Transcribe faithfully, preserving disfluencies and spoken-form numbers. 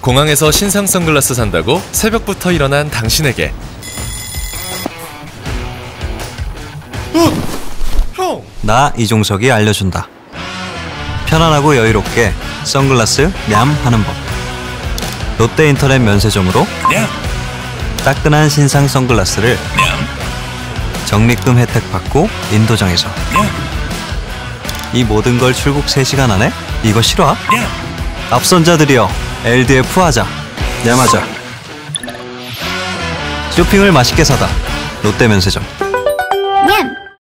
공항에서 신상 선글라스 산다고 새벽부터 일어난 당신에게. 어! 형! 나 이종석이 알려준다. 편안하고 여유롭게 선글라스 냠 하는 법. 롯데인터넷 면세점으로 냠! 따끈한 신상 선글라스를 냠! 적립금 혜택 받고 인도장에서. 냠! 이 모든 걸 출국 세 시간 안에? 이거 실화? 냠! 앞선자들이여, 엘디에프 하자. 냠하자. 쇼핑을 맛있게 사다. 롯데 면세점. 냠!